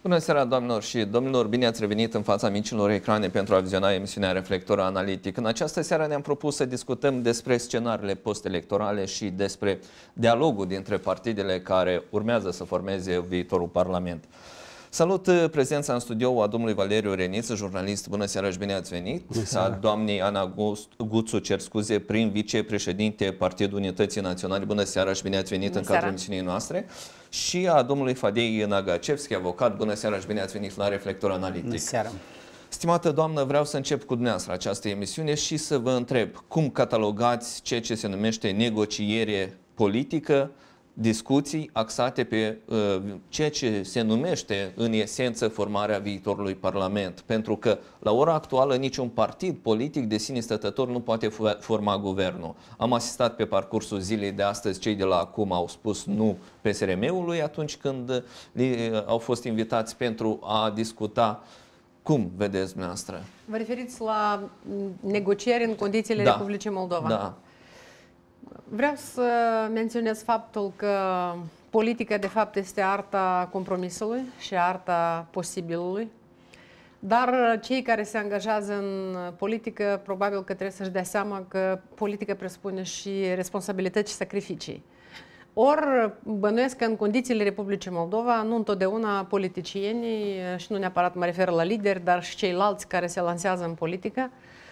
Bună seara, doamnelor și domnilor! Bine ați revenit în fața micilor ecrane pentru a viziona emisiunea Reflector Analitic. În această seară ne-am propus să discutăm despre scenariile post-electorale și despre dialogul dintre partidele care urmează să formeze viitorul Parlament. Salut prezența în studio a domnului Valeriu Reniță, jurnalist. Bună seara și bine ați venit. A doamnei Ana Guțu, cer scuze, prim vicepreședinte Partidul Unității Naționale. Bună seara și bine ați venit în cadrul emisiunii noastre. Și a domnului Fadei Nagacevski, avocat. Bună seara și bine ați venit la Reflector Analitic. Bună seara. Stimată doamnă, vreau să încep cu dumneavoastră această emisiune și să vă întreb cum catalogați ceea ce se numește negociere politică, discuții axate pe ceea ce se numește în esență formarea viitorului Parlament. Pentru că la ora actuală niciun partid politic de sine stătător nu poate forma guvernul. Am asistat pe parcursul zilei de astăzi, cei de la ACUM au spus nu PSRM-ului atunci când au fost invitați pentru a discuta. Cum vedeți dumneavoastră? Vă referiți la negocieri în condițiile Republicii Moldova? Da. Vreau să menționez faptul că politica de fapt este arta compromisului și arta posibilului, dar cei care se angajează în politică probabil că trebuie să-și dea seama că politica presupune și responsabilități și sacrificii. Ori bănuiesc că în condițiile Republicii Moldova nu întotdeauna politicienii, și nu neapărat mă refer la lideri, dar și ceilalți care se lansează în politică,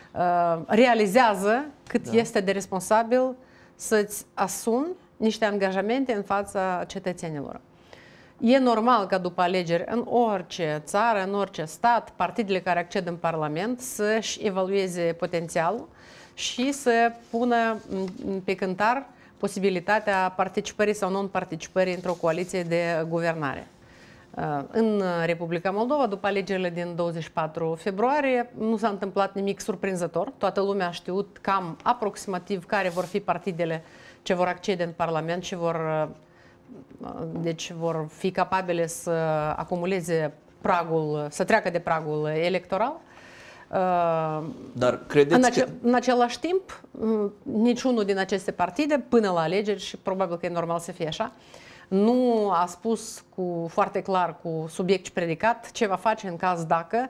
realizează cât este de responsabil să-ți asumi niște angajamente în fața cetățenilor. E normal ca după alegeri în orice țară, în orice stat, partidele care acced în Parlament să-și evalueze potențialul și să pună pe cântar posibilitatea participării sau non-participării într-o coaliție de guvernare. În Republica Moldova, după alegerile din 24 februarie, nu s-a întâmplat nimic surprinzător. Toată lumea a știut cam aproximativ care vor fi partidele ce vor accede în Parlament și vor fi capabile să acumuleze pragul, să treacă de pragul electoral. Dar credeți în același timp, niciunul din aceste partide, până la alegeri, și probabil că e normal să fie așa, nu a spus foarte clar, cu subiect și predicat, ce va face în caz dacă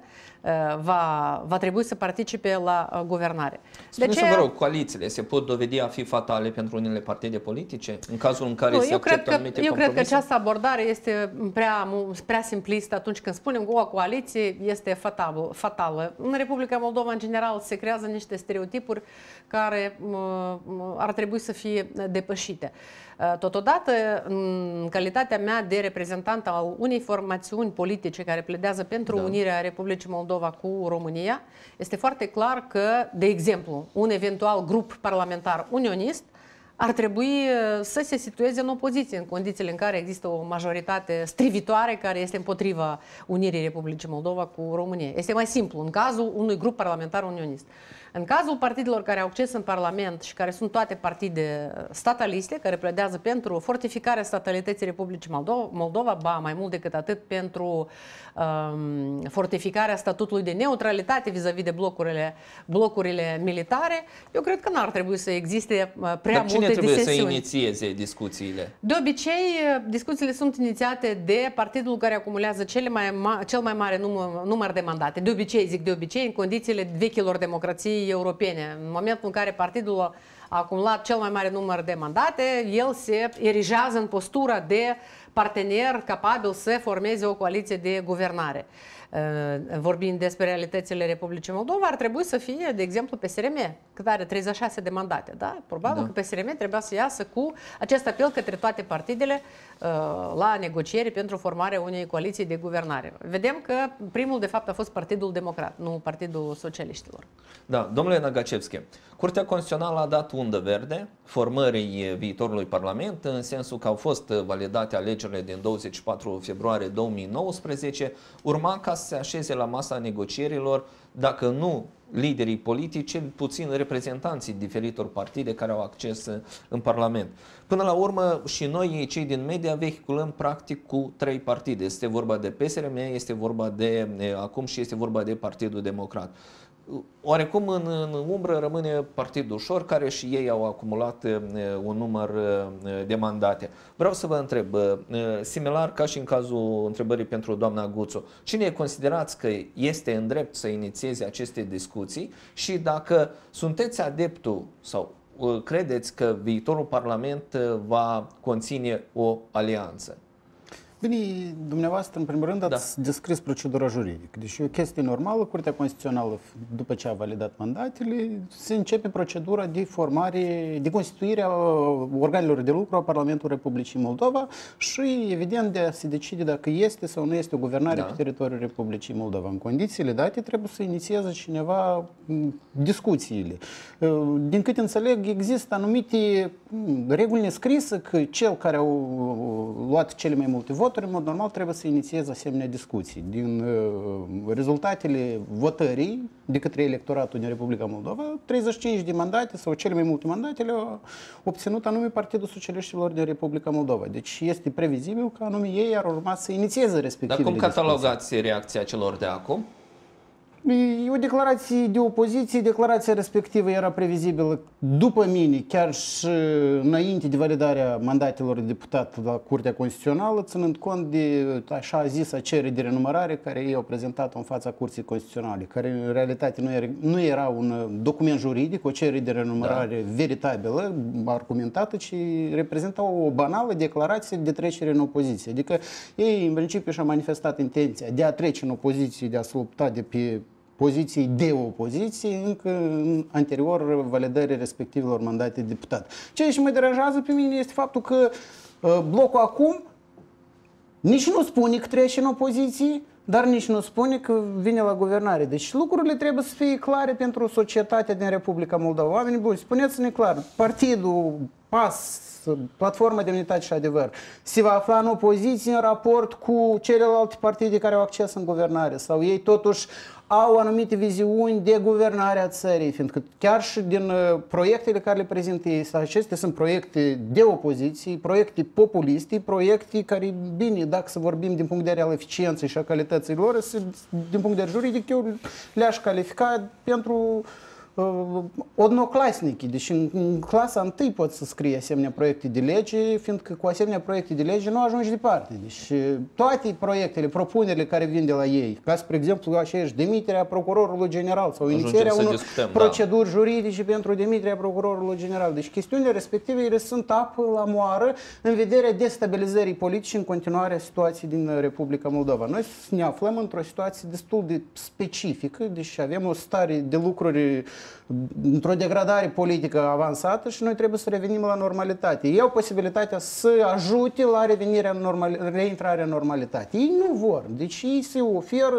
va trebui să participe la guvernare. Spuneți-vă, vă rog, coalițiile se pot dovedi a fi fatale pentru unele partide politice în cazul în care se acceptă anumite compromise? Eu cred că această abordare este prea simplistă atunci când spunem că o coaliție este fatală. În Republica Moldova, în general, se creează niște stereotipuri care ar trebui să fie depășite. Totodată, în calitatea mea de reprezentant al unei formațiuni politice care pledează pentru unirea Republicii Moldova cu România, este foarte clar că, de exemplu, un eventual grup parlamentar unionist ar trebui să se situeze în opoziție în condițiile în care există o majoritate strivitoare care este împotriva unirii Republicii Moldova cu România. Este mai simplu în cazul unui grup parlamentar unionist. În cazul partidelor care au acces în Parlament și care sunt toate partide stataliste, care pledează pentru fortificarea statalității Republicii Moldova, ba mai mult decât atât pentru fortificarea statutului de neutralitate vis-a-vis de blocurile militare, eu cred că n-ar trebui să existe prea multe disesiuni. Dar cine trebuie să inițieze discuțiile? De obicei, discuțiile sunt inițiate de partidul care acumulează cel mai mare număr de mandate. De obicei, zic de obicei, în condițiile vechilor democrații europene. În momentul în care partidul a acumulat cel mai mare număr de mandate, el se erigează în postura de partener capabil să formeze o coaliție de guvernare. Vorbind despre realitățile Republicii Moldova, ar trebui să fie, de exemplu, PSRM, cât are 36 de mandate. Da? Probabil că PSRM trebuia să iasă cu acest apel către toate partidele la negocieri pentru formarea unei coaliții de guvernare. Vedem că primul, de fapt, a fost Partidul Democrat, nu Partidul Socialiștilor. Da, domnule Nagacevski, Curtea Constituțională a dat undă verde formării viitorului Parlament, în sensul că au fost validate alegerile din 24 februarie 2019, urma ca să se așeze la masa negocierilor, dacă nu liderii politici, cel puțin reprezentanții diferitor partide care au acces în Parlament. Până la urmă și noi, cei din media, vehiculăm practic cu 3 partide. Este vorba de PSRM, este vorba de acum și este vorba de Partidul Democrat. Oarecum în umbră rămâne Partidul Ușor, care și ei au acumulat un număr de mandate. Vreau să vă întreb, similar ca și în cazul întrebării pentru doamna Guțu, cine considerați că este în drept să inițieze aceste discuții și dacă sunteți adeptul sau credeți că viitorul Parlament va conține o alianță? Bine, dumneavoastră, în primul rând, ați descris procedura juridică. Deci e o chestie normală, Curtea Constituțională, după ce a validat mandatele, se începe procedura de formare, de constituire a organelor de lucru a Parlamentului Republicii Moldova și, evident, de a se decide dacă este sau nu este o guvernare pe teritoriul Republicii Moldova. În condițiile date, trebuie să inițieze cineva discuțiile. Din câte înțeleg, există anumite reguli nescrise că cel care a luat cele mai multe voturi, în mod normal, trebuie să inițieze asemenea discuții. Din rezultatele votării de către electoratul din Republica Moldova, 35 de mandate sau cele mai multe mandate le-au obținut anume Partidul Socialiștilor din Republica Moldova. Deci este previzibil că anume ei ar urma să inițieze respectivele discuții. Dar cum catalogați reacția celor de acum? E o declarație de opoziție, declarația respectivă era previzibilă după mine, chiar și înainte de validarea mandatelor de deputat la Curtea Constituțională, ținând cont de așa zisa cerere de renumărare care ei au prezentat-o în fața Curții Constituționale, care în realitate nu era un document juridic, o cerere de renumărare veritabilă, argumentată, ci reprezenta o banală declarație de trecere în opoziție. Adică ei în principiu și-au manifestat intenția de a trece în opoziție, de a se lupta de pe poziții de opoziție încă în anterior validării respectivelor mandate de deputat. Ceea ce mă deranjează pe mine este faptul că blocul acum nici nu spune că trece în opoziție, dar nici nu spune că vine la guvernare. Deci lucrurile trebuie să fie clare pentru societatea din Republica Moldova. Oamenii buni, spuneți-ne clar, partidul PAS, Platforma de Unitate și Adevăr, se va afla în opoziție în raport cu celelalte partide care au acces în guvernare sau ei totuși au anumite viziuni de guvernare a țării, fiindcă chiar și din proiectele care le prezintă ei, acestea sunt proiecte de opoziție, proiecte populiste, proiecte care, bine, dacă să vorbim din punct de vedere al eficienței și a calității lor, din punct de vedere juridic, eu le-aș califica pentru odnoclasnici. Deci în clasa 1 poți să scrii asemenea proiecte de lege, fiindcă cu asemenea proiecte de lege nu ajungi departe. Deci toate proiectele, propunerile care vin de la ei, ca spre exemplu aceeași demiterea procurorului general sau inițierea unor proceduri juridice pentru demiterea procurorului general. Deci chestiunile respective ele sunt apă la moară în vederea destabilizării politice în continuare a situației din Republica Moldova. Noi ne aflăm într-o situație destul de specifică, deci avem o stare de lucruri într-o degradare politică avansată și noi trebuie să revenim la normalitate. Ei au posibilitatea să ajute la reintrarea în normalitate. Ei nu vor. Deci ei se oferă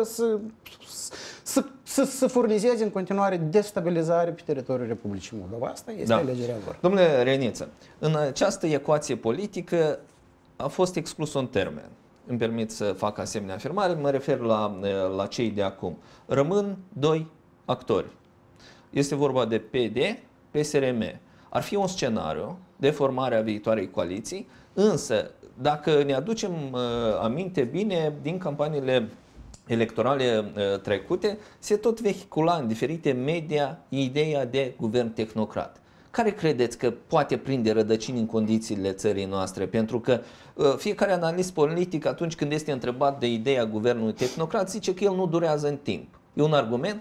să furnizeze în continuare destabilizare pe teritoriul Republicii Moldova. Asta este alegerea lor. Domnule Reniță, în această ecuație politică a fost exclus un termen. Îmi permit să fac asemenea afirmare, mă refer la cei de acum. Rămân doi actori. Este vorba de PD, PSRM. Ar fi un scenariu de formare a viitoarei coaliții, însă dacă ne aducem aminte bine din campaniile electorale trecute, se tot vehicula în diferite media ideea de guvern tehnocrat. Care credeți că poate prinde rădăcini în condițiile țării noastre? Pentru că fiecare analist politic, atunci când este întrebat de ideea guvernului tehnocrat, zice că el nu durează în timp. E un argument?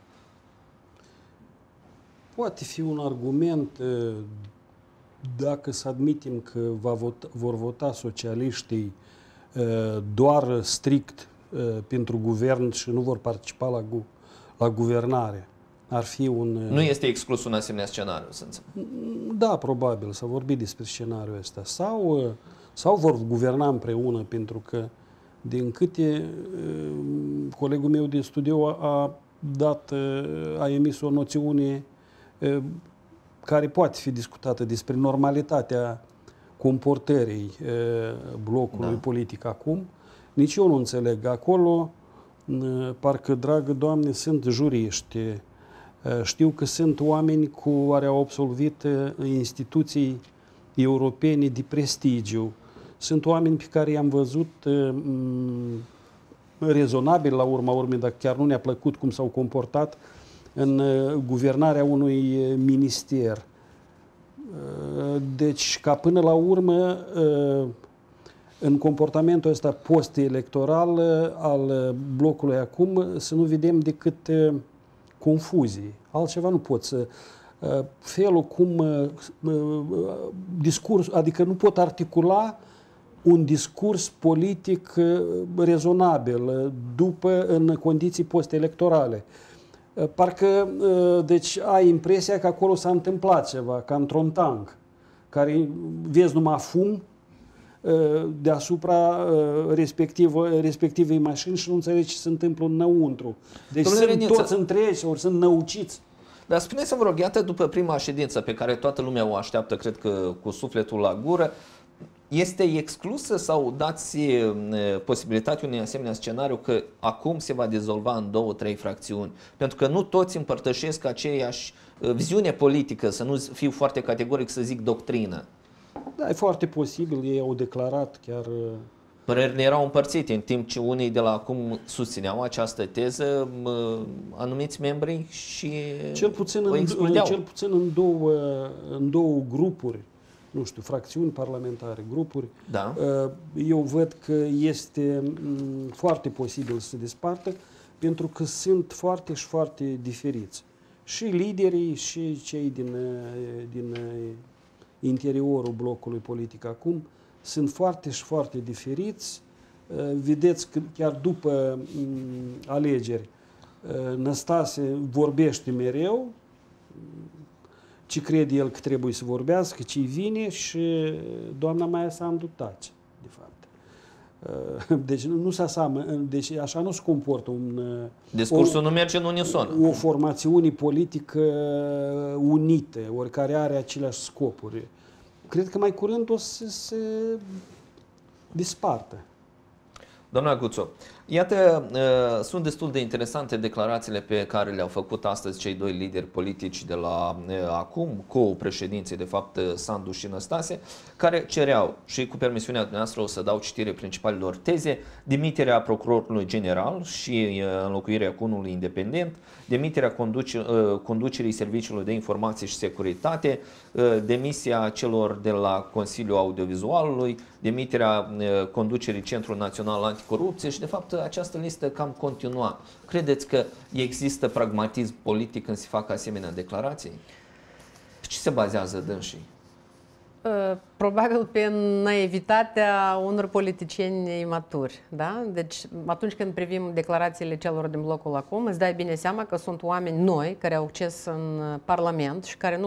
Poate fi un argument dacă să admitem că vor vota socialiștii doar strict pentru guvern și nu vor participa la guvernare. Ar fi un... Nu este exclus un asemenea scenariu, să înțeleg. Da, probabil, s-a vorbit despre scenariul ăsta. Sau vor guverna împreună, pentru că, din câte colegul meu de studiu a emis o noțiune care poate fi discutată despre normalitatea comportării blocului politic acum. Nici eu nu înțeleg. Acolo, parcă, dragă Doamne, sunt juriști. Știu că sunt oameni care au absolvit instituții europene de prestigiu. Sunt oameni pe care i-am văzut rezonabil la urma urmei, dacă chiar nu ne-a plăcut cum s-au comportat în guvernarea unui minister. Deci, ca până la urmă, în comportamentul ăsta post-electoral al blocului acum, să nu vedem decât confuzii. Altceva nu pot să... Felul cum discurs, adică nu pot articula un discurs politic rezonabil în condiții post-electorale. Parcă, deci, ai impresia că acolo s-a întâmplat ceva, ca într-un tank, care vezi numai fum deasupra respectivei mașini și nu înțelegi ce se întâmplă înăuntru. Deci sunt toți întregi ori sunt năuciți. Dar spuneți-mi, vă rog, iată, după prima ședință pe care toată lumea o așteaptă, cred că cu sufletul la gură, este exclusă sau dați posibilitatea unui asemenea scenariu că acum se va dizolva în 2-3 fracțiuni? Pentru că nu toți împărtășesc aceeași viziune politică, să nu fiu foarte categoric să zic doctrină. Da, e foarte posibil, ei au declarat chiar... Părerile erau împărțite, în timp ce unii de la acum susțineau această teză, anumiți membri și cel puțin în două grupuri, nu știu, fracțiuni parlamentare, grupuri, da. Eu văd că este foarte posibil să se despartă, pentru că sunt foarte diferiți. Și liderii, și cei din interiorul blocului politic acum sunt foarte diferiți. Vedeți că chiar după alegeri Năstase vorbește mereu ce crede el că trebuie să vorbească, ce-i vine, și doamna Maia Sandu tace, de fapt. Deci nu se aseamănă, deci așa nu se comportă discursul nu merge în unison. O formațiune politică unită, oricare are aceleași scopuri. Cred că mai curând o să se dispartă. Doamna Guțo, iată, sunt destul de interesante declarațiile pe care le-au făcut astăzi cei doi lideri politici de la acum, co-președinții, de fapt, Sandu și Năstase, care cereau, și cu permisiunea dumneavoastră o să dau citire principalelor teze, demiterea procurorului general și înlocuirea cu unul independent, demiterea conducerii Serviciului de Informații și Securitate, demisia celor de la Consiliul Audiovizualului, demiterea conducerii Centrului Național Anticorupție și, de fapt, această listă cam continua. Credeți că există pragmatism politic când se fac asemenea declarații? Pe ce se bazează dânsii? Probabil pe naivitatea unor politicieni imaturi. Da? Deci, atunci când privim declarațiile celor din blocul acum, îți dai bine seama că sunt oameni noi care au acces în Parlament și care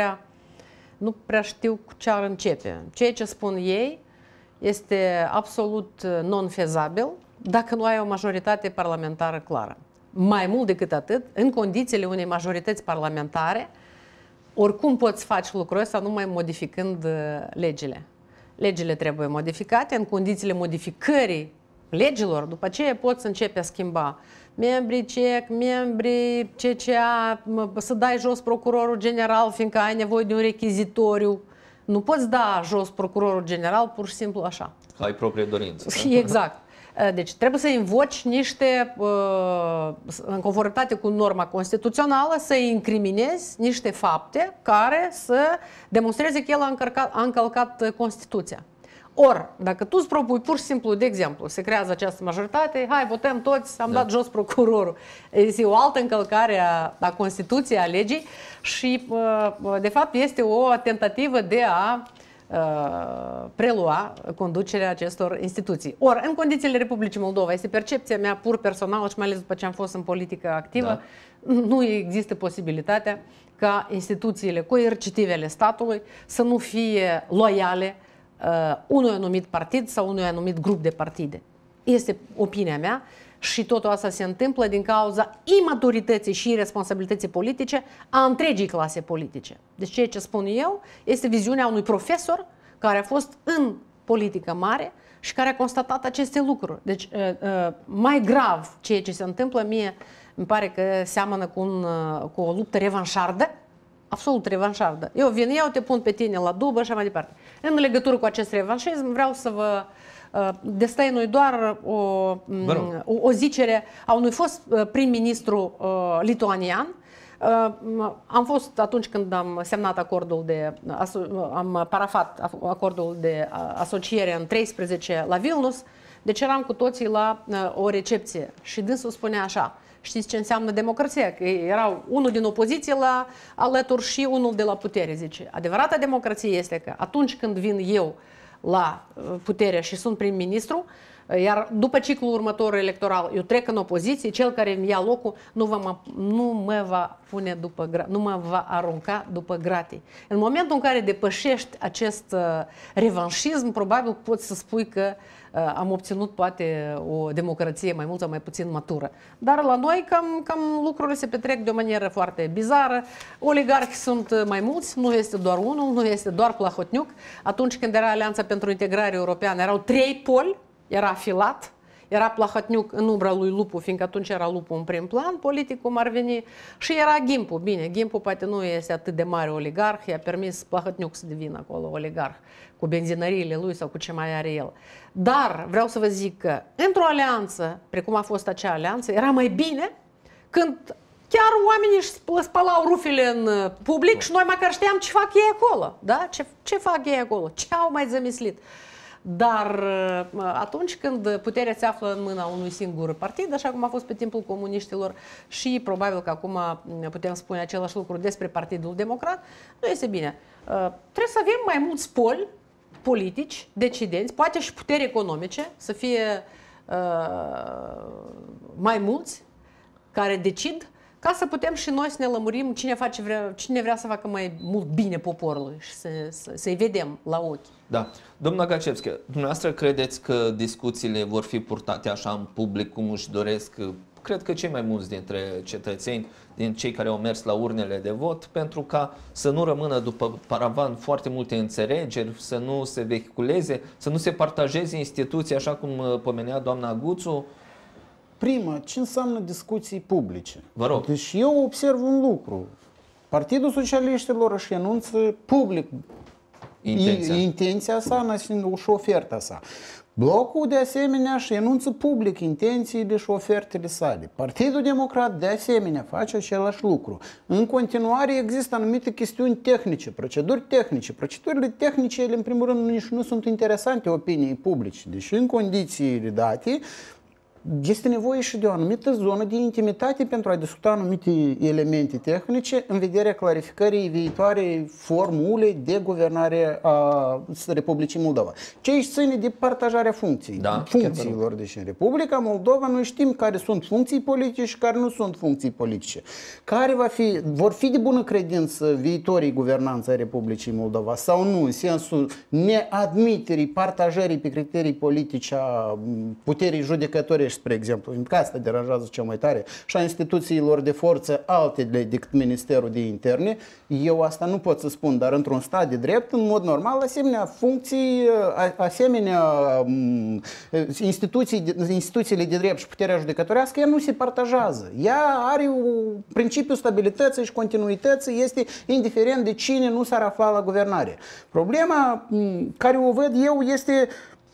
nu prea știu cu ce ar începe. Ceea ce spun ei este absolut non-fezabil dacă nu ai o majoritate parlamentară clară. Mai mult decât atât, în condițiile unei majorități parlamentare, oricum poți face lucrul ăsta numai modificând legile. Legile trebuie modificate, în condițiile modificării legilor, după aceea poți începe a schimba membrii CEC, membrii CCA, să dai jos procurorul general, fiindcă ai nevoie de un rechizitoriu. Nu poți da jos procurorul general pur și simplu așa. Ai proprie dorință. Exact. Deci trebuie să invoci niște, în conformitate cu norma constituțională, să incriminezi niște fapte care să demonstreze că el a încălcat Constituția. Ori, dacă tu îți propui pur și simplu, de exemplu, se creează această majoritate, hai, votăm toți, am dat jos procurorul. Este o altă încălcare a Constituției, a legii și, de fapt, este o tentativă de a prelua conducerea acestor instituții. Ori, în condițiile Republicii Moldova, este percepția mea pur personală și mai ales după ce am fost în politică activă, nu există posibilitatea ca instituțiile coercitive ale statului să nu fie loiale unui anumit partid sau unui anumit grup de partide. Este opinia mea și totul asta se întâmplă din cauza imaturității și irresponsabilității politice a întregii clase politice. Deci ceea ce spun eu este viziunea unui profesor care a fost în politică mare și care a constatat aceste lucruri. Deci mai grav ceea ce se întâmplă, mie îmi pare că seamănă cu o luptă revanșardă, absolut revanșardă. Eu vin, eu te pun pe tine la dubă și mai departe. În legătură cu acest revanșism vreau să vă destăinui doar o zicere a unui fost prim-ministru lituanian Am fost atunci când am semnat acordul am parafat acordul de asociere în 13 la Vilnius, deci eram cu toții la o recepție și dânsul spunea așa: știți ce înseamnă democrația? Că erau unul din opoziție la alături și unul de la putere, zice. Adevărata democrație este că atunci când vin eu la putere și sunt prim-ministru, iar după ciclul următor electoral eu trec în opoziție, cel care îmi ia locul nu mă va arunca după gratii. În momentul în care depășești acest revanșism, probabil poți să spui că am obținut poate o democrație mai mult sau mai puțin matură. Dar la noi cam lucrurile se petrec de o manieră foarte bizară. Oligarhi sunt mai mulți, nu este doar unul, nu este doar Plahotniuc. Atunci când era Alianța pentru Integrare Europeană, erau 3 poli, era Filat, era Plahotniuc în umbra lui Lupu, fiindcă atunci era Lupu în prim plan politic, cum ar veni, și era Gimpu. Bine, Gimpu poate nu este atât de mare oligarh, i-a permis Plahotniuc să devină acolo oligarh, cu benzinăriile lui sau cu ce mai are el. Dar vreau să vă zic că într-o alianță, precum a fost acea alianță, era mai bine când chiar oamenii își spălau rufile în public și noi măcar știam ce fac ei acolo. Da? Ce fac ei acolo? Ce au mai zămislit? Dar atunci când puterea se află în mâna unui singur partid, așa cum a fost pe timpul comuniștilor și probabil că acum putem spune același lucru despre Partidul Democrat, nu este bine. Trebuie să avem mai mulți poli politici, decidenți, poate și puteri economice, să fie mai mulți care decid, ca să putem și noi să ne lămurim cine vrea să facă mai mult bine poporului și să-i vedem la ochi. Da. Domnul Gacevski, dumneavoastră credeți că discuțiile vor fi purtate așa în public cum își doresc? Cred că cei mai mulți dintre cetățeni, din cei care au mers la urnele de vot, pentru ca să nu rămână după paravan foarte multe înțelegeri, să nu se vehiculeze, să nu se partajeze instituții, așa cum pomenea doamna Guțu. Primă, ce înseamnă discuții publice? Vă rog. Deci eu observ un lucru. Partidul Socialiștilor își anunță public intenția sa și oferta sa. Blocul, de asemenea, își anunță public intențiile și ofertele sale. Partidul Democrat, de asemenea, face același lucru. În continuare există anumite chestiuni tehnice, proceduri tehnice. Procedurile tehnice, ele, în primul rând, nici nu sunt interesante opiniei publice. Deci, în condițiile date, este nevoie și de o anumită zonă de intimitate pentru a discuta anumite elemente tehnice în vederea clarificării viitoarei formule de guvernare a Republicii Moldova. Ce aici ține de partajarea funcțiilor. Deci în Republica Moldova noi știm care sunt funcții politice și care nu sunt funcții politice. Care vor fi de bună credință viitorii guvernanți ai Republicii Moldova sau nu, în sensul neadmiterii, partajării pe criterii politice a puterii judecătorești, spre exemplu, că asta deranjează cel mai tare, și a instituțiilor de forță altele decât Ministerul de Interne. Eu asta nu pot să spun, dar într-un stat de drept, în mod normal, asemenea funcții, asemenea instituțiile de drept și puterea judecătorească, ea nu se partajează. Ea are principiul stabilității și continuității, este indiferent de cine nu s-ar afla la guvernare. Problema care o văd eu este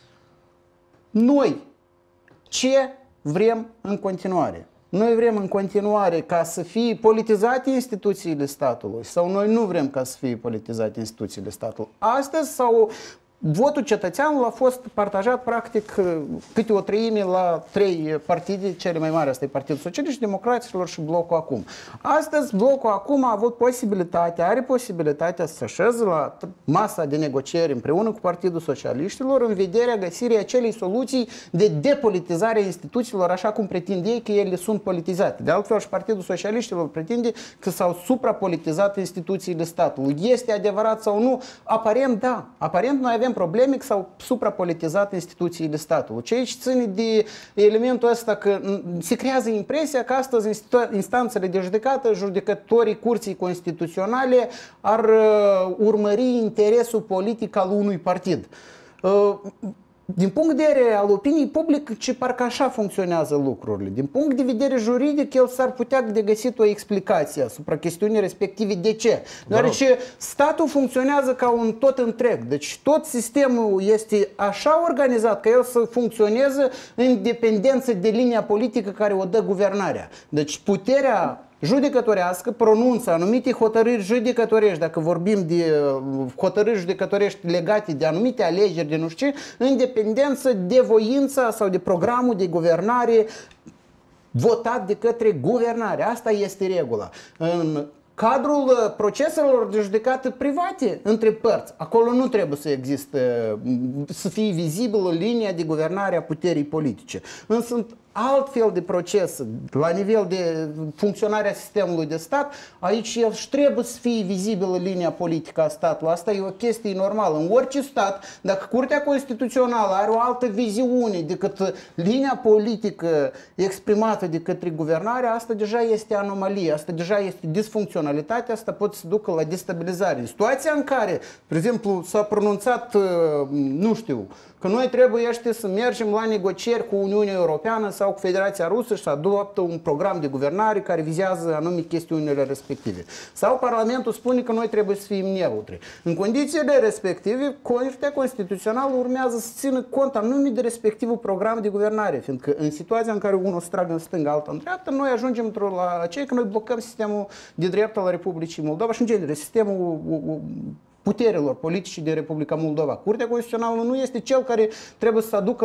noi. Ce vrem în continuare? Noi vrem în continuare ca să fie politizate instituțiile statului sau noi nu vrem ca să fie politizate instituțiile statului? Astăzi sau votul cetățeanului a fost partajat practic câte o treime la 3 partide cele mai mari. Asta e Partidul Socialist, Democraților și Blocul Acum. Astăzi Blocul Acum a avut are posibilitatea să așeze la masa de negocieri împreună cu Partidul Socialiștilor în vederea găsirii acelei soluții de depolitizare a instituțiilor, așa cum pretind ei că ele sunt politizate. De altfel și Partidul Socialiștilor pretinde că s-au suprapolitizat instituțiile statului. Este adevărat sau nu? Aparent da. Aparent noi avem probleme că s-au suprapolitizat instituțiile statului. Ce aici ține de elementul ăsta că se creează impresia că astăzi instanțele de judecată, judecătorii Curții Constituționale ar urmări interesul politic al unui partid. Din punct de vedere al opiniei publice, parcă așa funcționează lucrurile. Din punct de vedere juridic, el s-ar putea de găsit o explicație asupra chestiunii respective. De ce? Deoarece statul funcționează ca un tot întreg. Deci tot sistemul este așa organizat că el să funcționeze în dependență de linia politică care o dă guvernarea. Deci puterea judecătorească pronunță anumite hotărâri judecătorești, dacă vorbim de hotărâri judecătorești legate de anumite alegeri, de nu știu ce, în dependență de voința sau de programul de guvernare votat de către guvernare. Asta este regula. În cadrul proceselor de judecată private între părți, acolo nu trebuie să existe, să fie vizibilă linia de guvernare a puterii politice. Însă sunt altfel de proces la nivel de funcționarea sistemului de stat, aici el trebuie să fie vizibilă linia politică a statului. Asta e o chestie normală. În orice stat, dacă Curtea Constituțională are o altă viziune decât linia politică exprimată de către guvernare, asta deja este anomalie, asta deja este disfuncționalitate, asta poate să ducă la destabilizare. Situația în care, de exemplu, s-a pronunțat, nu știu, că noi trebuie să mergem la negocieri cu Uniunea Europeană sau cu Federația Rusă și să adoptă un program de guvernare care vizează anumite chestiunile respective. Sau Parlamentul spune că noi trebuie să fim neutri. În condițiile respective, Curtea Constituțională urmează să țină cont anume de respectivul program de guvernare, fiindcă în situația în care unul se tragă în stânga, altul în dreapta, noi ajungem la aceea că noi blocăm sistemul de drept al Republicii Moldova și în genere sistemul puterilor politice din Republica Moldova. Curtea Constituțională nu este cel care trebuie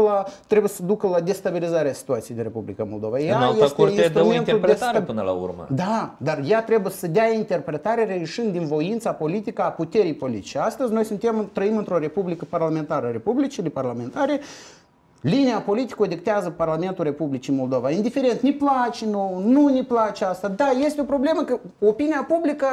să ducă la destabilizarea situației din Republica Moldova. În alta curte dă o interpretare până la urmă. Da, dar ea trebuie să dea interpretare reieșind din voința politică a puterii politice. Astăzi noi trăim într-o republică parlamentară. Republicile parlamentare, linia politică o dictează Parlamentul Republicii Moldova. Indiferent, ne place, nu ne place asta. Da, este o problemă că opinia publică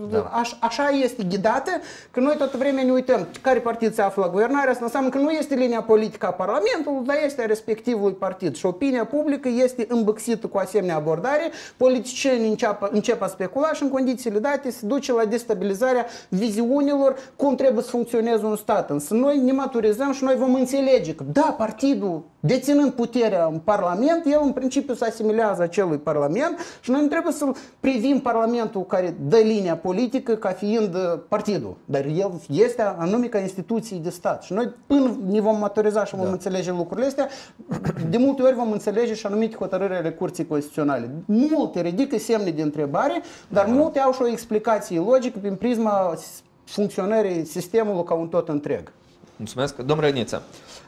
așa este ghidată, că noi toată vremea ne uităm care partid se află la guvernare. Asta înseamnă că nu este linia politică a Parlamentului, dar este a respectivului partid. Și opinia publică este îmbâxită cu asemenea abordare. Politicienii încep a specula și în condițiile date se duce la destabilizarea viziunilor cum trebuie să funcționeze un stat. Însă noi ne maturizăm și noi vom înțelege că da, partidul deținând puterea în Parlament, el în principiu se asimilează acelui Parlament și noi nu trebuie să privim Parlamentul care dă linia politică ca fiind partidul. Dar el este anume ca instituții de stat. Și noi până ne vom maturiza și vom înțelege lucrurile astea, de multe ori vom înțelege și anumite hotărâri ale Curții Constituționale. Multe ridică semne de întrebare, dar multe au și o explicație logică prin prisma funcționării sistemului ca un tot întreg. Mulțumesc. Domnul Răniță,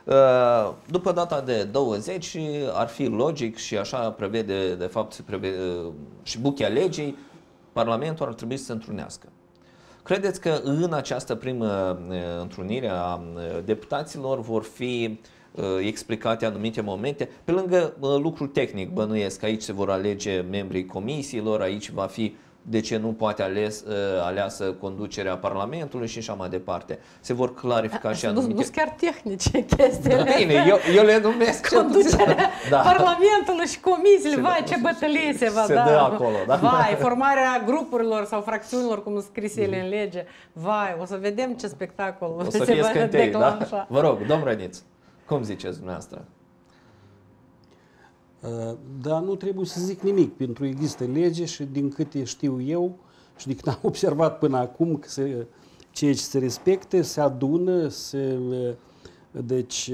după data de 20 ar fi logic și așa prevede, de fapt, și buchea legii, Parlamentul ar trebui să se întrunească. Credeți că în această primă întrunire a deputaților vor fi explicate anumite momente? Pe lângă lucrul tehnic, bănuiesc că aici se vor alege membrii comisiilor, aici va fi de ce nu poate aleasă conducerea Parlamentului și așa mai departe. Se vor clarifica și anumite... Nu chiar tehnice chestiile. Da, bine, eu le numesc conducerea Parlamentului și comisiile, vai, ce bătălie se va da. Dă acolo, da? Vai, formarea grupurilor sau fracțiunilor, cum sunt scrise ele în lege. Vai, o să vedem ce spectacol o să fie scântei, da? Vă rog, domn Răniț, cum ziceți dumneavoastră? Dar nu trebuie să zic nimic, pentru că există lege și din câte știu eu și din câte am observat până acum că ceea ce se respecte, se adună, deci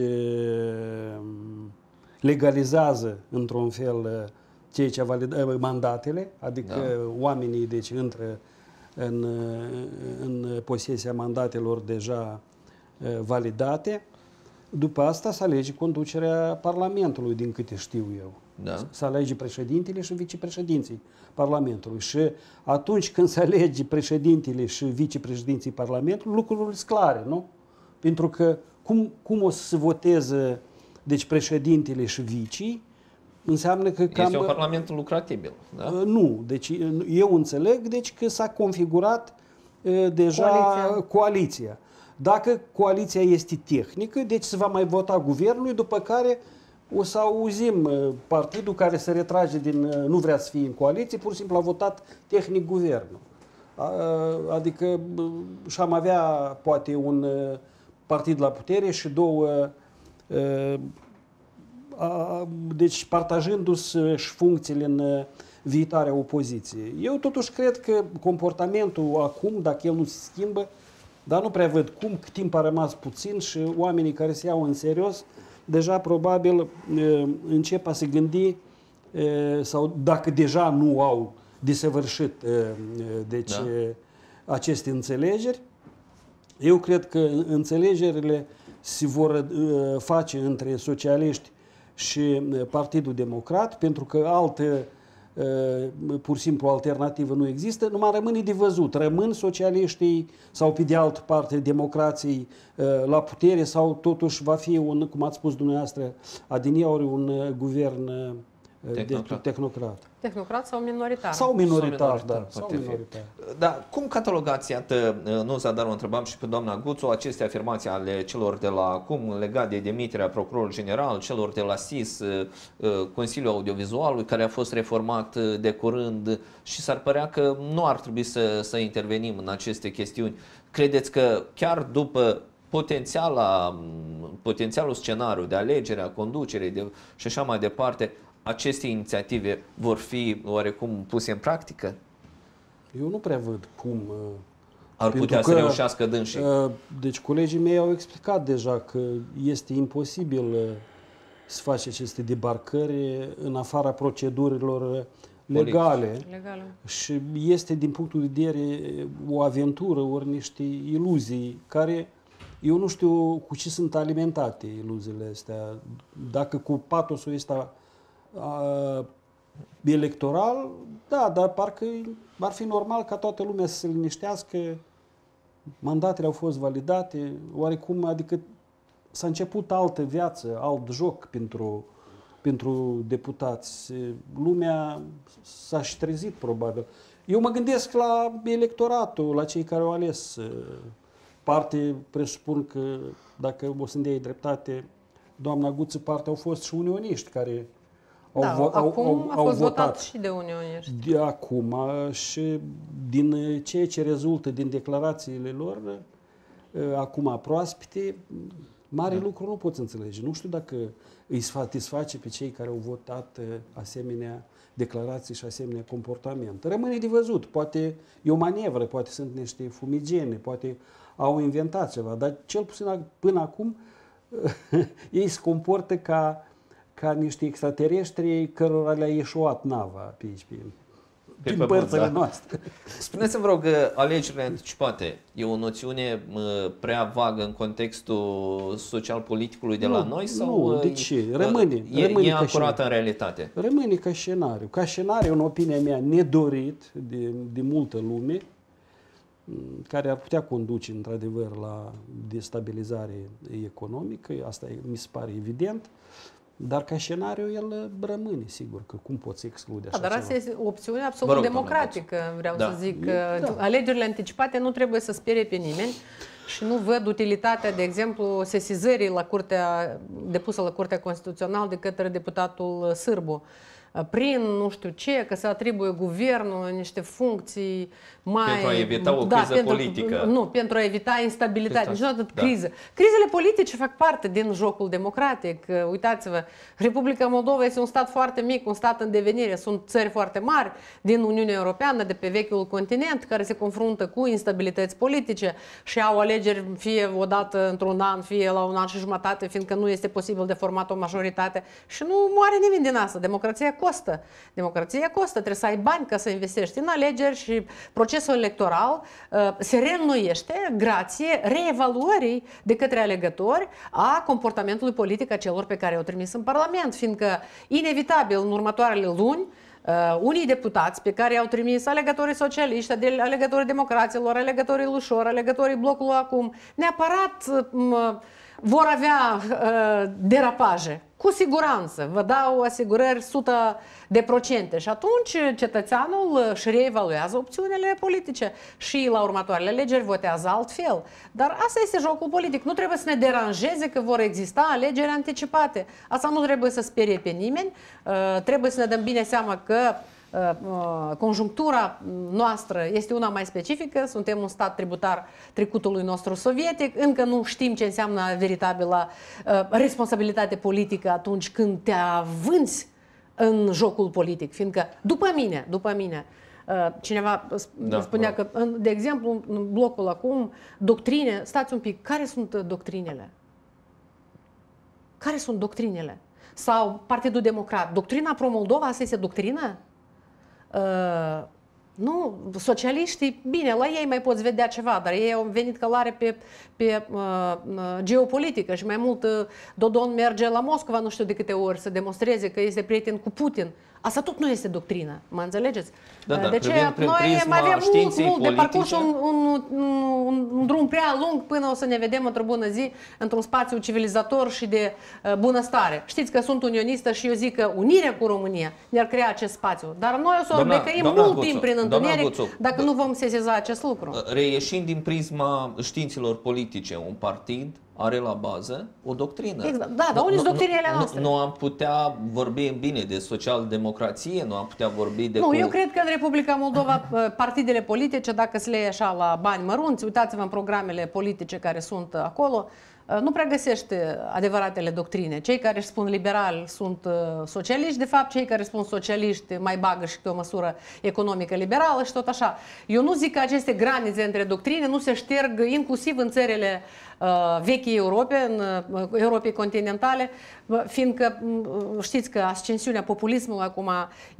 legalizează într-un fel ceea ce mandatele, adică oamenii deci intră în posesia mandatelor deja validate. După asta se alege conducerea Parlamentului, din câte știu eu. Da. Se alege președintele și vicepreședinții Parlamentului. Și atunci când se alege președintele și vicepreședinții Parlamentului, lucrurile sunt clare, nu? Pentru că cum o să se voteze deci președintele și vicii, înseamnă că este un parlament lucratibil, da? Nu. Deci eu înțeleg deci că s-a configurat deja coaliția. Dacă coaliția este tehnică, deci se va mai vota guvernul, după care o să auzim partidul care se retrage nu vrea să fie în coaliție, pur și simplu a votat tehnic guvernul. Adică și-am avea poate un partid la putere și două, deci partajându-se și funcțiile în viitoarea opoziție. Eu totuși cred că comportamentul acum, dacă el nu se schimbă, dar nu prea văd cât timp a rămas puțin și oamenii care se iau în serios deja probabil încep a se gândi sau dacă deja nu au desăvârșit deci, aceste înțelegeri. Eu cred că înțelegerile se vor face între socialiști și Partidul Democrat, pentru că altă, pur și simplu, alternativă nu există, numai rămâne de văzut. Rămân socialiștii sau, pe de altă parte, democrații la putere sau totuși va fi, cum ați spus dumneavoastră, adineauri, un guvern tehnocrat. Tehnocrat sau minoritar? Sau minoritar, da. Sau minoritar. Da, cum catalogați, iată, nu Zadar, o întrebam și pe doamna Guțu, aceste afirmații ale celor de la acum legat de demiterea procurorului general, celor de la SIS, Consiliul Audiovizualului, care a fost reformat de curând și s-ar părea că nu ar trebui să intervenim în aceste chestiuni. Credeți că chiar după potențialul scenariu de alegere a conducerii și așa mai departe, aceste inițiative vor fi oarecum puse în practică? Eu nu prea văd cum ar putea să reușească dânsii. Deci colegii mei au explicat deja că este imposibil să faci aceste debarcări în afara procedurilor legale. Și este, din punctul de vedere, o aventură ori niște iluzii care eu nu știu cu ce sunt alimentate iluziile astea. Dacă cu patosul ăsta electoral, da, dar parcă ar fi normal ca toată lumea să se liniștească, mandatele au fost validate, oarecum, adică s-a început altă viață, alt joc pentru deputați. Lumea s-a și trezit, probabil. Eu mă gândesc la electoratul, la cei care au ales. Parte, presupun că, dacă o să-mi dea dreptate, doamna Guță, parte au fost și unioniști care acum a fost votat și de unioniști. De acum și din ceea ce rezultă din declarațiile lor, acum proaspete, mare lucru nu poți înțelege. Nu știu dacă îi satisface pe cei care au votat asemenea declarații și asemenea comportament. Rămâne de văzut. Poate e o manevră, poate sunt niște fumigene, poate au inventat ceva, dar cel puțin până acum ei se comportă ca niște extraterestri cărora le-a ieșuat nava pe aici, prin părțile noastre. Spuneți-mi, vă rog, alegerile anticipate e o noțiune prea vagă în contextul social-politicului de la noi? Sau nu, de ce? Rămâne e acurată în realitate? Rămâne ca scenariu. Ca scenariu, în opinia mea, nedorit de multă lume, care ar putea conduce, într-adevăr, la destabilizare economică, asta mi se pare evident, dar ca scenariu el rămâne, sigur, că cum poți exclude așa dar ceva? asta este o opțiune absolut democratică, vreau să zic. Alegerile anticipate nu trebuie să sperie pe nimeni și nu văd utilitatea, de exemplu, sesizării depusă la Curtea Constituțională de către deputatul Sârbu, prin nu știu ce, că se atribuie guvernul niște funcții mai... Pentru a evita o criză politică. Nu, pentru a evita instabilitate. Niciodată criză. Crizele politice fac parte din jocul democratic. Uitați-vă, Republica Moldova este un stat foarte mic, un stat în devenire. Sunt țări foarte mari din Uniunea Europeană, de pe vechiul continent, care se confruntă cu instabilități politice și au alegeri fie odată într-un an, fie la un an și jumătate, fiindcă nu este posibil de format o majoritate. Și nu moare nimeni din asta. Democrația costă. Democrația costă. Trebuie să ai bani ca să investești în alegeri și procesul electoral se reînnoiește grație reevaluării de către alegători a comportamentului politic a celor pe care i-au trimis în Parlament, fiindcă inevitabil în următoarele luni unii deputați pe care i-au trimis alegătorii socialiști, alegătorii democraților, alegătorii Lușor, alegătorii Blocului Acum, neapărat vor avea derapaje. Cu siguranță, vă dau asigurări 100%. Și atunci cetățeanul își reevaluează opțiunile politice și la următoarele alegeri votează altfel. Dar asta este jocul politic. Nu trebuie să ne deranjeze că vor exista alegeri anticipate. Asta nu trebuie să sperie pe nimeni. Trebuie să ne dăm bine seama că conjunctura noastră este una mai specifică, suntem un stat tributar trecutului nostru sovietic, încă nu știm ce înseamnă veritabilă responsabilitate politică atunci când te avânți în jocul politic, fiindcă după mine, cineva spunea că, de exemplu, în Blocul Acum, doctrine, stați un pic, care sunt doctrinele? Care sunt doctrinele? Sau Partidul Democrat, doctrina pro-Moldova, asta este doctrină? nu, socialiștii, bine, la ei mai poți vedea ceva, dar ei au venit călare pe geopolitică și mai mult Dodon merge la Moscova nu știu de câte ori să demonstreze că este prieten cu Putin. Asta tot nu este doctrină, mă înțelegeți? Da, de aceea noi mai avem mult de parcurs un drum prea lung până o să ne vedem într-o bună zi, într-un spațiu civilizator și de bunăstare. Știți că sunt unionistă și eu zic că unirea cu România ne-ar crea acest spațiu. Dar noi o să becăim mult timp prin întuneric dacă nu vom sesiza acest lucru. Reieșind din prisma științelor politice, un partid are la bază o doctrină. Exact. Da, dar unde sunt doctrinele noastre? Nu am putea vorbi bine de social-democrație, nu am putea vorbi de... Nu, eu cred că în Republica Moldova partidele politice, dacă se le ia așa la bani mărunți, uitați-vă în programele politice care sunt acolo, nu prea găsește adevăratele doctrine. Cei care își spun liberali sunt socialiști, de fapt, cei care spun socialiști mai bagă și pe o măsură economică liberală și tot așa. Eu nu zic că aceste granițe între doctrine nu se șterg inclusiv în țările vechii Europe, în Europei continentale, fiindcă știți că ascensiunea populismului acum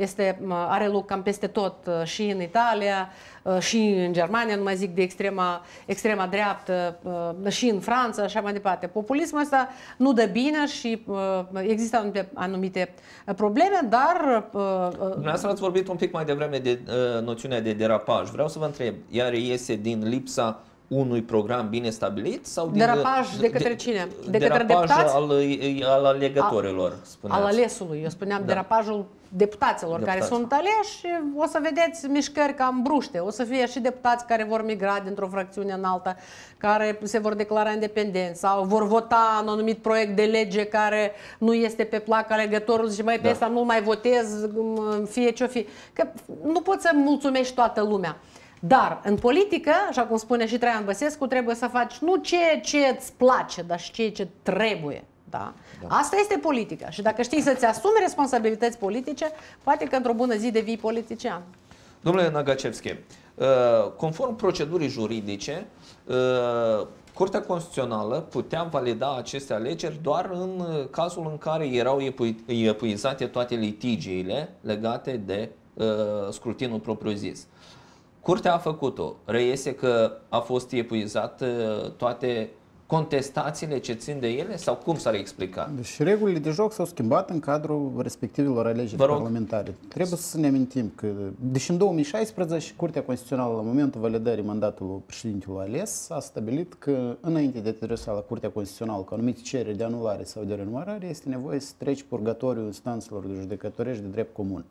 are loc cam peste tot și în Italia, și în Germania, nu mai zic de extrema dreaptă, și în Franța, așa mai departe. Populismul ăsta nu dă bine și există anumite probleme, dar... Dumneavoastră ați vorbit un pic mai devreme de noțiunea de derapaj. Vreau să vă întreb, ea reiese din lipsa unui program bine stabilit? Sau din derapaj de către cine? De către deputați? Al alegătorilor, spuneați. Al alesului. Eu spuneam derapajul deputaților care sunt aleși și o să vedeți mișcări cam bruște. O să fie și deputați care vor migra dintr-o fracțiune în alta, care se vor declara independenți sau vor vota un anumit proiect de lege care nu este pe plac alegătorului și mai pe ăsta nu mai votez, fie ce-o fi. Că nu poți să mulțumești toată lumea. Dar în politică, așa cum spune și Traian Băsescu, trebuie să faci nu ceea ce îți place, dar și ceea ce trebuie. Da? Asta este politica. Și dacă știi să-ți asumi responsabilități politice, poate că într-o bună zi devii politician. Domnule Nagacevski, conform procedurii juridice, Curtea Constituțională putea valida aceste alegeri doar în cazul în care erau epuizate toate litigiile legate de scrutinul propriu-zis. Curtea a făcut-o. Reiese că a fost epuizat toate contestațiile ce țin de ele sau cum s-ar explica? Deci regulile de joc s-au schimbat în cadrul respectivelor alegeri parlamentare. Trebuie să ne amintim că, deși în 2016 Curtea Constituțională, la momentul validării mandatului președintelui ales, a stabilit că înainte de a te adresa la Curtea Constituțională cu anumite cereri de anulare sau de renumărare, este nevoie să treci purgatoriul instanțelor de judecătorești de drept comun.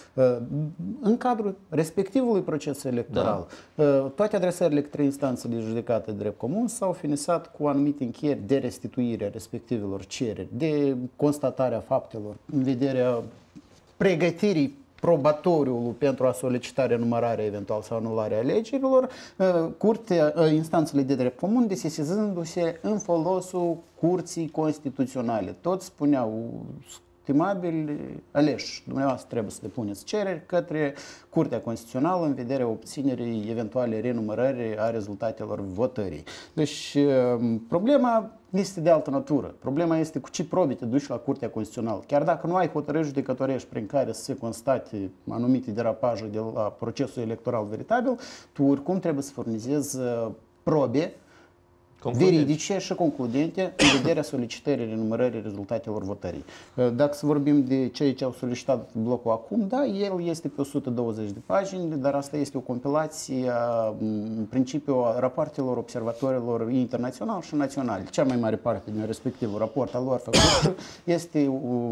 În cadrul respectivului proces electoral, toate adresările către instanțe de judecată de drept comun s-au finisat cu anumite încheieri de restituire a respectivelor cereri, de constatarea faptelor în vederea pregătirii probatoriului pentru a solicita renumărarea eventual sau anularea alegerilor, instanțele de drept comun desesizându-se în folosul Curții Constituționale. Toți spuneau, stimabili aleși, dumneavoastră trebuie să depuneți cereri către Curtea Constituțională în vederea obținerii eventuale renumărări a rezultatelor votării. Deci problema este de altă natură. Problema este cu ce probe te duci la Curtea Constituțională. Chiar dacă nu ai hotărâri judecătorești prin care să se constate anumite derapaje de la procesul electoral veritabil, tu oricum trebuie să furnizezi probe veridice și concludente în vederea solicitării renumărării rezultatelor votării. Dacă să vorbim de ceea ce au solicitat blocul acum, da, el este pe 120 de pagini, dar asta este o compilație în principiu a rapoartelor observatorilor internaționali și naționali. Cea mai mare parte din respectivul raport al lor făcut este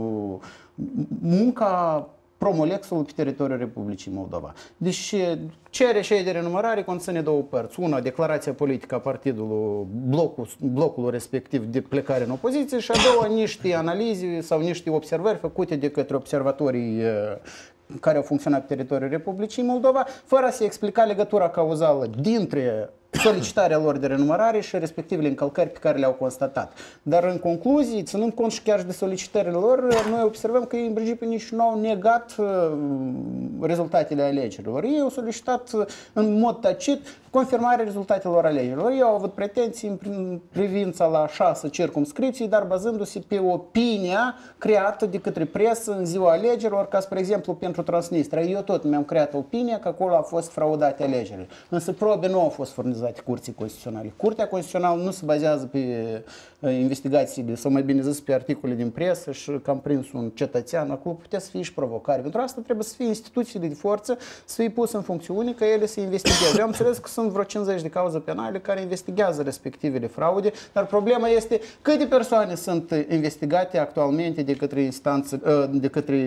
munca promolexul pe teritoriul Republicii Moldova. Deci cere și de renumărare conține două părți. Una, declarația politică a partidului, blocul respectiv de plecare în opoziție și a doua, niște analize sau niște observări făcute de către observatorii care au funcționat pe teritoriul Republicii Moldova, fără a se explica legătura cauzală dintre solicitarea lor de renumărare și respectivele încălcări pe care le-au constatat. Dar în concluzie, ținând cont și chiar și de solicitările lor, noi observăm că ei în principiu nici nu au negat rezultatele alegerilor. Ei au solicitat în mod tacit confirmarea rezultatelor alegerilor. Ei au avut pretenții în privința la 6 circumscripții, dar bazându-se pe opinia creată de către presă în ziua alegerilor, ca spre exemplu pentru Transnistria. Eu tot mi-am creat opinia că acolo a fost fraudate alegerile. Însă probe nu au fost furnizate Curții Constituționale. Curtea Constituțională nu se bazează pe investigațiile, sau mai bine zis pe articole din presă și că am prins un cetățean. Acolo putea să fie și provocare. Pentru asta trebuie să fie instituțiile de forță să fie puse în funcțiune ca ele să investigheze. Eu am înțeles că sunt vreo 50 de cauze penale care investigează respectivele fraude, dar problema este câte persoane sunt investigate actualmente de către instanțe, de către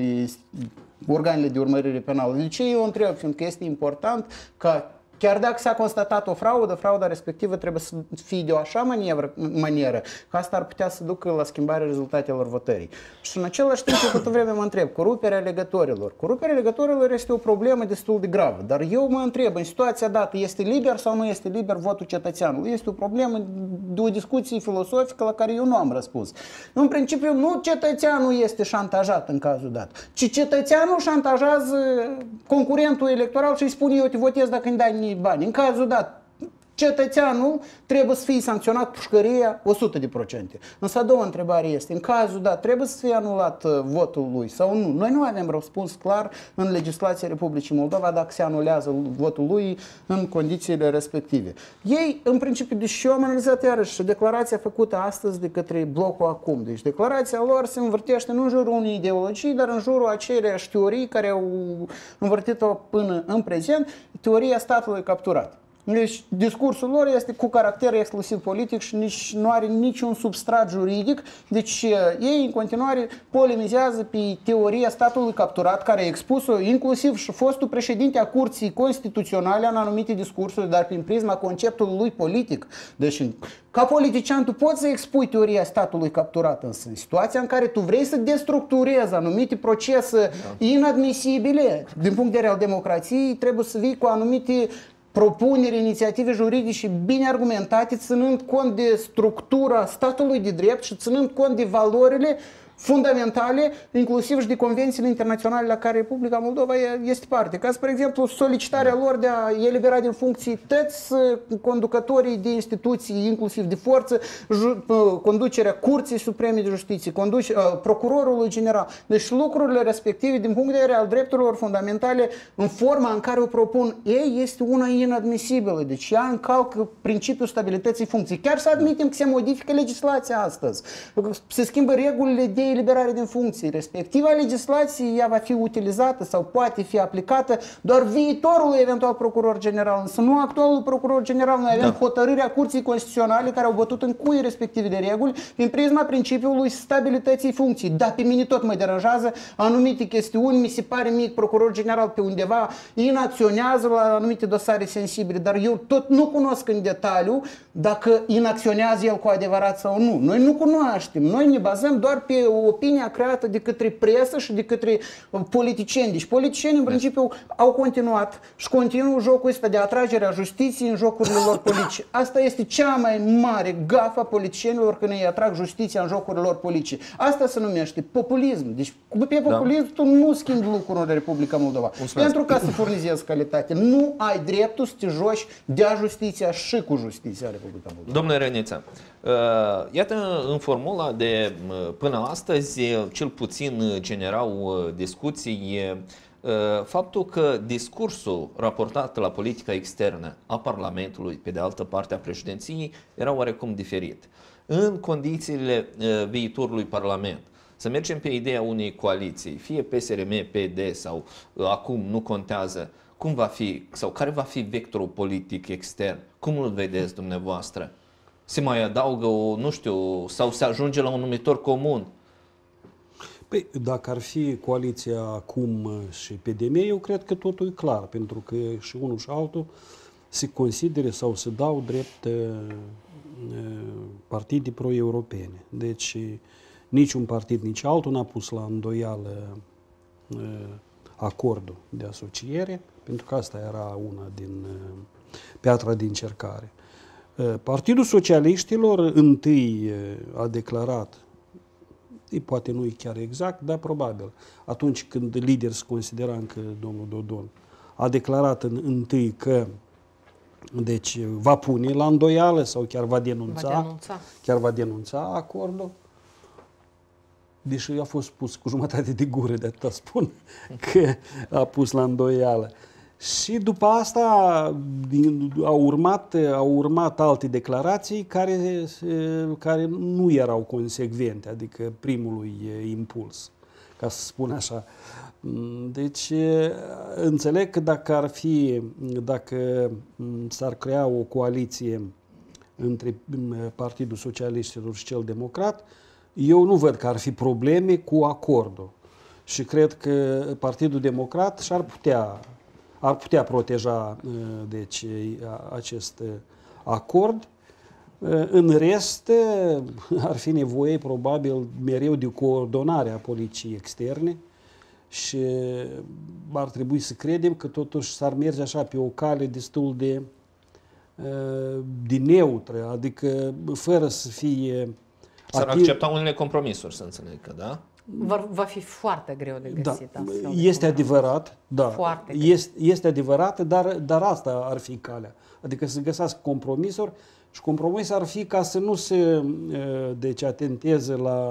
organele de urmărire penală. De ce eu întreb? Fiindcă este important ca chiar dacă s-a constatat o fraudă, frauda respectivă trebuie să fie de o așa manieră că asta ar putea să ducă la schimbarea rezultatelor votării. Și în același timp, eu câtă vreme mă întreb, coruperea legătorilor. Coruperea legătorilor este o problemă destul de gravă, dar eu mă întreb, în situația dată, este liber sau nu este liber votul cetățeanului? Este o problemă de o discuție filosofică la care eu nu am răspuns. În principiu, nu cetățeanul este șantajat în cazul dat, ci cetățeanul șantajează concurentul electoral și îi spune eu te votez dacă îmi dai bani. În cazul dat, cetățeanul trebuie să fie sancționat pușcăria 100%. Însă a doua întrebare este, în cazul dat, trebuie să fie anulat votul lui sau nu? Noi nu avem răspuns clar în legislația Republicii Moldova dacă se anulează votul lui în condițiile respective. Ei, în principiu, deși eu am analizat iarăși declarația făcută astăzi de către Blocul Acum. Deci declarația lor se învârtește nu în jurul unei ideologii, dar în jurul aceleiași teorii care au învârtit-o până în prezent, teoria statului capturat. Deci discursul lor este cu caracter exclusiv politic și nici nu are niciun substrat juridic. Deci ei în continuare polemizează pe teoria statului capturat, care a expus-o inclusiv și fostul președinte a Curții Constituționale în anumite discursuri, dar prin prisma conceptului lui politic. Deci ca politician tu poți să expui teoria statului capturat, însă în situația în care tu vrei să destructurezi anumite procese inadmisibile din punct de vedere al democrației, trebuie să vii cu anumite propuneri, inițiative juridice bine argumentate, ținând cont de structura statului de drept și ținând cont de valorile fundamentale, inclusiv și de convențiile internaționale la care Republica Moldova este parte. Ca, spre exemplu, solicitarea lor de a elibera din funcții toți conducătorii de instituții, inclusiv de forță, conducerea Curții Supreme de Justiție, procurorului general. Deci lucrurile respective, din punct de vedere al drepturilor fundamentale, în forma în care o propun ei, este una inadmisibilă. Deci ea încalcă principiul stabilității funcției. Chiar să admitem că se modifică legislația astăzi, se schimbă regulile de eliberare din funcții. Respectiva legislație, ea va fi utilizată sau poate fi aplicată doar viitorul eventual procuror general, însă nu actualul procuror general. Noi avem hotărârea Curții Constituționale care au bătut în cui respectivele reguli prin prisma principiului stabilității funcției. Da, pe mine tot mă deranjează anumite chestiuni, mi se pare mie procuror general pe undeva inacționează la anumite dosare sensibile, dar eu tot nu cunosc în detaliu dacă inacționează el cu adevărat sau nu. Noi nu cunoaștem, noi ne bazăm doar pe opinia creată de către presă și de către politicieni. Deci politicienii în principiu au continuat și continuă jocul ăsta de atragere a justiției în jocurile lor politice. Asta este cea mai mare gafă a politicienilor când îi atrag justiția în jocurile lor politice. Asta se numește populism. Deci pe populism tu nu schimbi lucruri în Republica Moldova. Pentru ca să furnizezi calitate. Nu ai dreptul să te joci de-a justiția și cu justiția Republica Moldova. Domnule Răniță, iată în formula de până astăzi, cel puțin generau discuții, faptul că discursul raportat la politica externă a Parlamentului, pe de altă parte a președinției, era oarecum diferit. În condițiile viitorului Parlament, să mergem pe ideea unei coaliții, fie PSRM, PD sau acum nu contează, cum va fi sau care va fi vectorul politic extern? Cum îl vedeți dumneavoastră? Se mai adaugă nu știu, sau se ajunge la un numitor comun? Păi, dacă ar fi coaliția acum și PDM, eu cred că totul e clar, pentru că și unul și altul se consideră sau se dau drept partide pro-europene. Deci niciun partid, nici altul n-a pus la îndoială acordul de asociere, pentru că asta era una din piatra de încercare. Partidul Socialiștilor întâi a declarat, poate nu e chiar exact, dar probabil, atunci când lider se considera încă domnul Dodon, a declarat întâi că deci va pune la îndoială sau chiar va denunța acordul, deși a fost pus cu jumătate de gură, de atâta spun, că a pus la îndoială. Și după asta au urmat alte declarații care nu erau consecvente, adică primului impuls, ca să spun așa. Deci, înțeleg că dacă s-ar crea o coaliție între Partidul Socialiștilor și cel Democrat, eu nu văd că ar fi probleme cu acordul. Și cred că Partidul Democrat ar putea proteja deci, acest acord. În rest, ar fi nevoie probabil mereu de coordonarea politicii externe și ar trebui să credem că totuși s-ar merge așa pe o cale destul de neutră, adică fără să fie... S-ar accepta unele compromisuri, să înțeleg că, da? Va fi foarte greu de găsit. Da, este adevărat, da. Este adevărat, dar asta ar fi calea. Adică să găsească compromisuri și compromis ar fi ca să nu se deci atenteze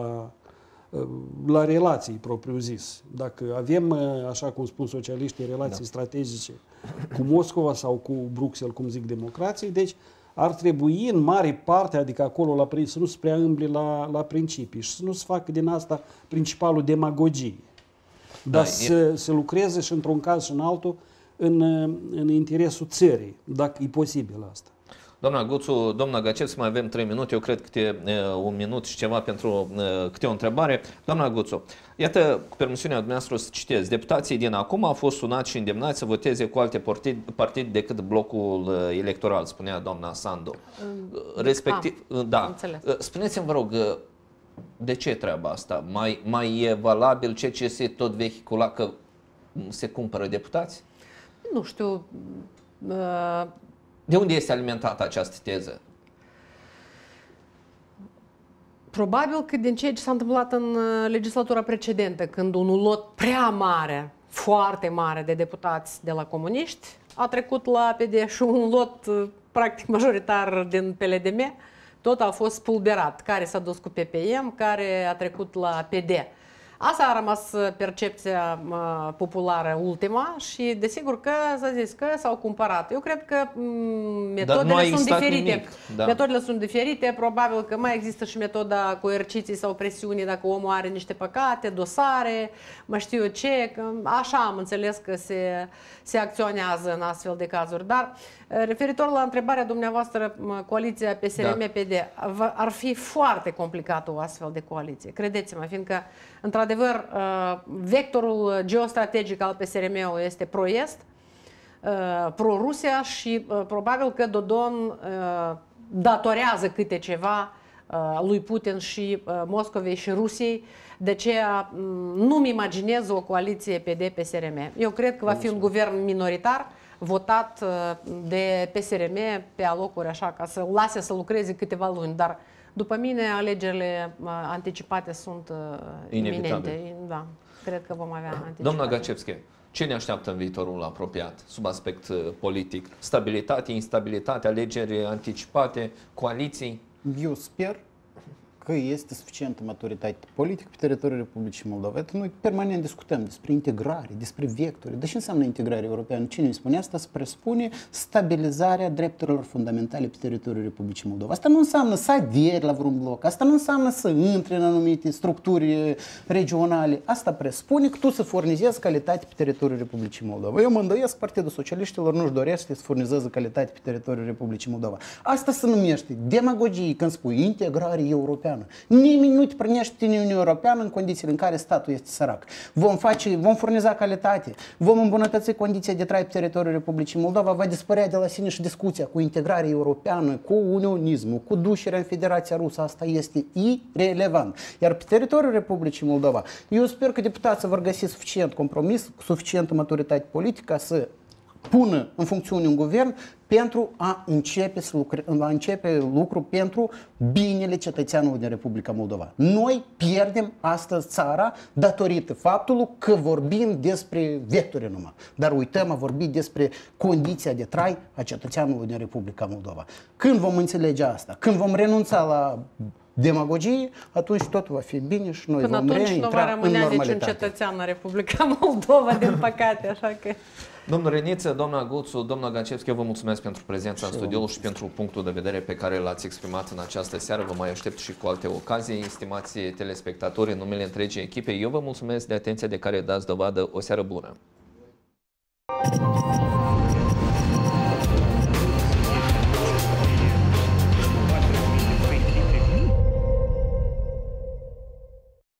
la relații propriu-zis. Dacă avem, așa cum spun socialiștii, relații strategice cu Moscova sau cu Bruxelles, cum zic democrații, deci ar trebui în mare parte, adică acolo să nu se prea îmble la principii și să nu se facă din asta principalul demagogie. Dar să lucreze și într-un caz și în altul în interesul țării, dacă e posibil asta. Doamna Guțu, doamna Gacevski, mai avem 3 minute, eu cred că un minut și ceva pentru câte o întrebare. Doamna Guțu, iată, cu permisiunea dumneavoastră să citez. Deputații din acum au fost sunați și îndemnați să voteze cu alte partide decât blocul electoral, spunea doamna Sandu. Respectiv, da. Spuneți-mi, vă rog, de ce treaba asta? Mai e valabil ceea ce se tot vehicula că se cumpără deputați? Nu știu... De unde este alimentată această teză? Probabil că din ceea ce s-a întâmplat în legislatura precedentă, când un lot prea mare, foarte mare de deputați de la comuniști a trecut la PD și un lot practic majoritar din PLDM, tot a fost spulberat, care s-a dus cu PPM, care a trecut la PD. Asta a rămas percepția populară ultima și desigur că s-a zis că s-au cumpărat. Eu cred că metodele sunt diferite. Metodele sunt diferite, probabil că mai există și metoda coerciției sau presiunii dacă omul are niște păcate, dosare, mai știu eu ce, că așa am înțeles că se acționează în astfel de cazuri. Dar referitor la întrebarea dumneavoastră, coaliția PSRM-PD, ar fi foarte complicată o astfel de coaliție, credeți-mă, fiindcă într-adevăr, vectorul geostrategic al PSRM-ului este pro-est, pro-Rusia și probabil că Dodon datorează câte ceva lui Putin și Moscovei și Rusiei. De aceea nu-mi imaginez o coaliție PD-PSRM. Eu cred că va fi un guvern minoritar votat de PSRM pe alocuri, așa, ca să lase să lucreze câteva luni, dar după mine, alegerile anticipate sunt iminente. Da, cred că vom avea anticipate. Doamna Gacevski, ce ne așteaptă în viitorul apropiat, sub aspect politic? Stabilitate, instabilitate, alegeri anticipate, coaliții? Eu sper că este suficientă maturitate politică pe teritoriul Republicii Moldova. Noi permanent discutăm despre integrare, despre vectori. De ce înseamnă integrare europeană? Cine îmi spune asta? Se presupune stabilizarea drepturilor fundamentale pe teritoriul Republicii Moldova. Asta nu înseamnă să aderi la vreun bloc. Asta nu înseamnă să intri în anumite structuri regionale. Asta presupune că tu să furnizezi calitate pe teritoriul Republicii Moldova. Eu mă îndoiesc, Partidul Socialiștilor nu-și dorește să furnizeze calitate pe teritoriul Republicii Moldova. Asta se numește demagogie când spui integrare europeană. Nimeni nu te primește în Uniunea Europeană în condițiile în care statul este sărac. Vom furniza calitate, vom îmbunătăți condiția de trai pe teritoriul Republicii Moldova, va dispărea de la sine și discuția cu integrarea europeană, cu unionismul, cu ducerea în Federația Rusă. Asta este irelevant. Iar pe teritoriul Republicii Moldova, eu sper că deputații vor găsi suficient compromis, suficientă maturitate politică să pună în funcțiune un guvern pentru a începe lucru pentru binele cetățeanului din Republica Moldova. Noi pierdem astăzi țara datorită faptului că vorbim despre vectori numai, dar uităm a vorbi despre condiția de trai a cetățeanului din Republica Moldova. Când vom înțelege asta, când vom renunța la demagogie, atunci totul va fi bine și noi Până vom atunci nu va reintra în rămâne niciun normalitate. cetățean în Republica Moldova, din păcate, așa că... Domnul Reniță, doamna Guțu, domnul Gancevski, eu vă mulțumesc pentru prezența în studio și pentru punctul de vedere pe care l-ați exprimat în această seară. Vă mai aștept și cu alte ocazii, stimați telespectatori, în numele întregii echipe. Eu vă mulțumesc de atenția de care dați dovadă. O seară bună!